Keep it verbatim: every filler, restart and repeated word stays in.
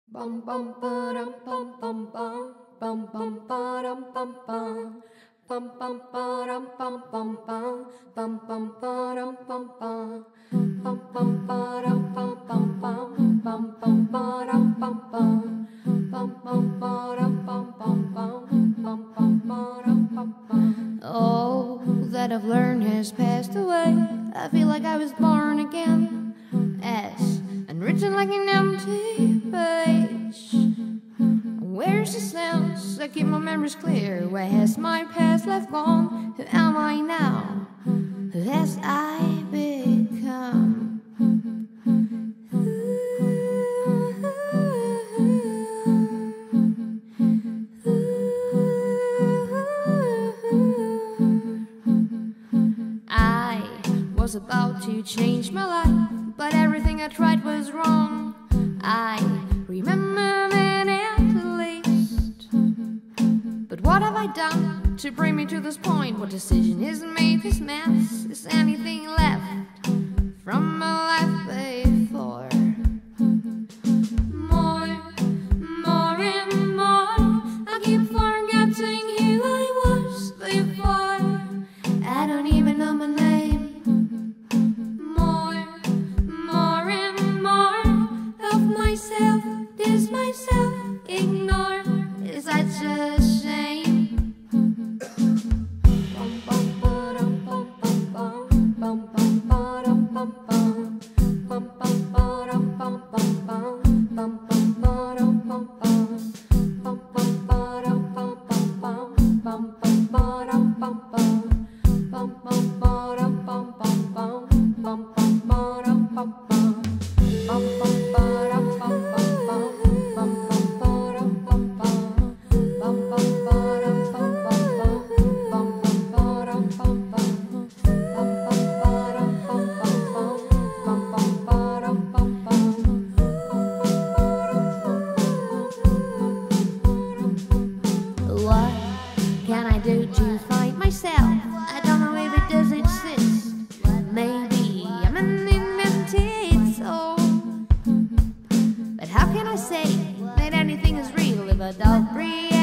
Bum bum ba-dum bum bum bum bum bum ba-dum bum bum bum bum ba-dum bum bum bum bum bum ba-dum bum bum bum bum ba-dum bum bum bum bum bum ba-dum bum bum bum bum ba-dum bum bum bum bum bum ba-dum bum bum. All that I've learned has passed away. I feel like I was born again, as unwritten like an empty page. Where's the sense? I keep my memories clear. Where has my past life gone? Who am I now? Who has I become? I was about to change my life, but everything I tried was wrong. I remember that at least. But what have I done to bring me to this point? What decision is made this mess? Is anything left from my life before? More, more and more, I keep forgetting who I was before. I don't even know my name. More, more and more of myself, this myself ignore, is such a shame. Bum bum ba-dum bum bum bum bum bum ba-dum bum bum bum bum ba-dum bum bum bum bum bum ba-dum bum bum bum bum ba-dum bum bum bum bum bum ba-dum bum bum bum bum ba-dum bum bum bum bum bum ba-dum bum bum bum bum ba-dum bum bum bum bum bum ba-dum bum bum bum bum ba-dum bum bum bum bum bum ba-dum bum bum bum bum ba-dum bum bum bum bum ba-dum bum bum. What can I do to find myself? I don't know if it does exist. Maybe I'm an invented soul. But how can I say that anything is real if I don't reality?